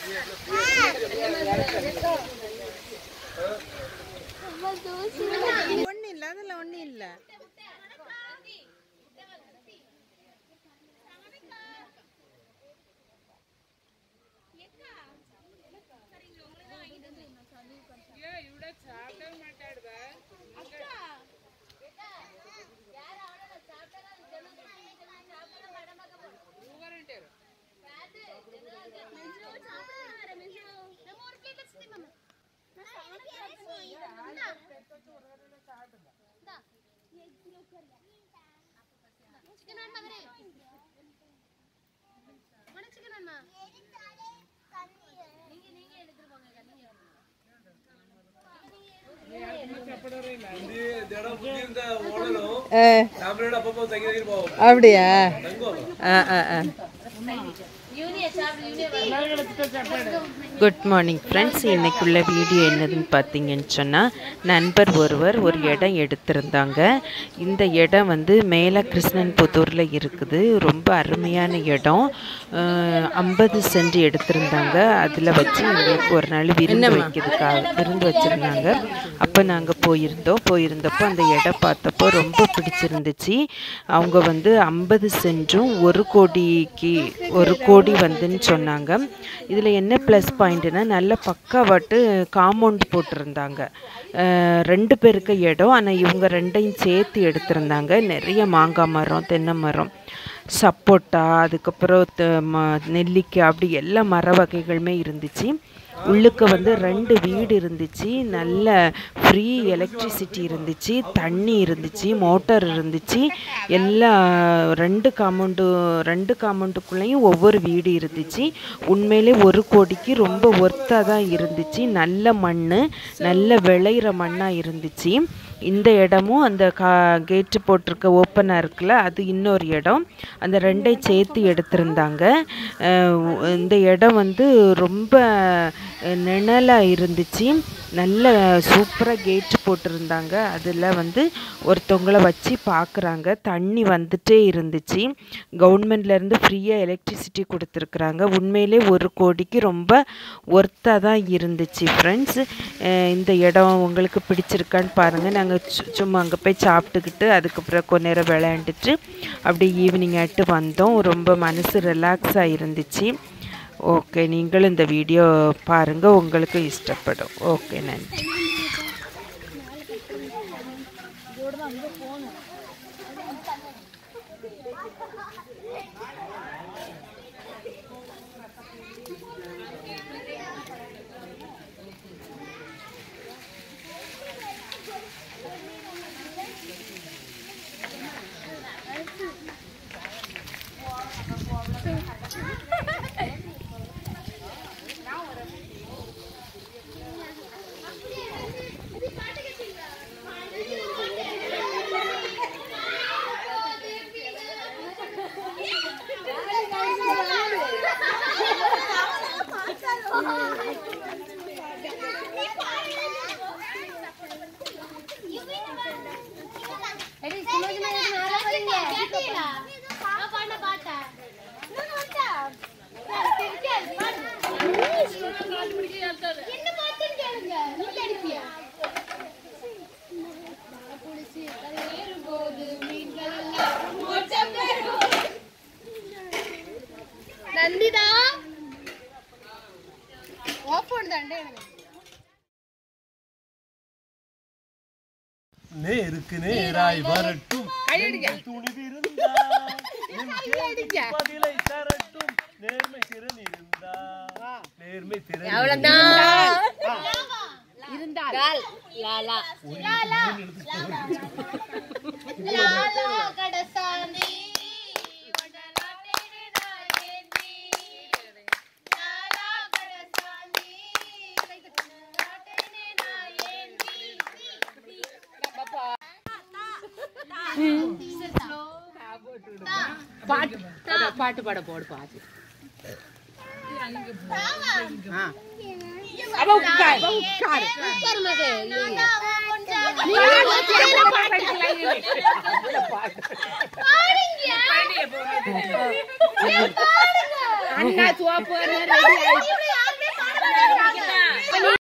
ஒண்ணு இல்ல அதுல ஒண்ணு இல்ல அப்படியா குட் மார்னிங் ஃப்ரெண்ட்ஸ். இன்றைக்குள்ள வீடியோ என்னதுன்னு பார்த்தீங்கன்னு சொன்னால், நண்பர் ஒருவர் ஒரு இடம் எடுத்திருந்தாங்க. இந்த இடம் வந்து மேலே கிருஷ்ணன்புத்தூரில் இருக்குது. ரொம்ப அருமையான இடம். 50 சென்ட் எடுத்திருந்தாங்க. அதில் வச்சு எங்களுக்கு ஒரு நாள் விருந்து வச்சுருந்தாங்க. அப்போ நாங்கள் போயிருந்தப்போ அந்த இடம் பார்த்தப்போ ரொம்ப பிடிச்சிருந்துச்சு. அவங்க வந்து 50 சென்ட்டும் 1 கோடி வந்துன்னு சொன்னாங்க. இதில் என்ன ப்ளஸ் பாயிண்ட்னா, நல்ல பக்காவாட்டு காம்பவுண்ட் போட்டிருந்தாங்க. 2 பேருக்கு இடம். ஆனால் இவங்க 2ஐயும் சேர்த்து எடுத்திருந்தாங்க. நிறைய மாங்காய் மரம், தென்னை மரம், சப்போட்டா, அதுக்கப்புறம் நெல்லிக்காய், அப்படி எல்லா மர வகைகளுமே இருந்துச்சு. உள்ளுக்கு வந்து 2 வீடு இருந்துச்சு. நல்ல ஃப்ரீ எலக்ட்ரிசிட்டி இருந்துச்சு, தண்ணி இருந்துச்சு, மோட்டார் இருந்துச்சு. எல்லா 2 காம்பவுண்டுக்குள்ளேயும் ஒவ்வொரு வீடு இருந்துச்சு. உண்மையிலே 1 கோடிக்கு ரொம்ப ஒர்த்தாக தான் இருந்துச்சு. நல்ல மண், நல்ல விளையிற மண்ணாக இருந்துச்சு. இந்த இடமும் அந்த கேட்டு போட்டிருக்க ஓப்பனாக இருக்குல்ல, அது இன்னொரு இடம். அந்த 2ஐயும் சேர்த்து எடுத்திருந்தாங்க. இந்த இடம் வந்து ரொம்ப நிழலாக இருந்துச்சு. நல்ல சூப்பராக கேட்டு போட்டிருந்தாங்க. அதில் வந்து ஒருத்தவங்கள வச்சு பார்க்குறாங்க. தண்ணி வந்துட்டே இருந்துச்சு. கவர்மெண்ட்லேருந்து ஃப்ரீயாக எலக்ட்ரிசிட்டி கொடுத்துருக்குறாங்க. உண்மையிலே 1 கோடிக்கு ரொம்ப ஒர்த்தாக தான் இருந்துச்சு ஃப்ரெண்ட்ஸ். இந்த இடம் உங்களுக்கு பிடிச்சிருக்கான்னு பாருங்கள். நாங்கள் சும்மா அங்கே போய் சாப்பிட்டுக்கிட்டு அதுக்கப்புறம் கொஞ்ச நேரம் விளையாண்டுட்டு அப்படியே ஈவினிங் ஆகிட்டு வந்தோம். ரொம்ப மனசு ரிலாக்ஸாக இருந்துச்சு. ஓகே, நீங்களும் இந்த வீடியோ பாருங்கள், உங்களுக்கு இஷ்டப்படும். ஓகே, நன்றி. நந்திதா ஓப்பன் தாண்டே நேருக்கு நேராய் வரட்டும் துணிவிருந்தா பதிலை தரட்டும் நேர்மை திறன் இருந்தா நேர்மை திறன் இருந்தால் லாலா லாலா லாலா கடசானி பாட்டு பாட போடு பாட்டு. அண்ணா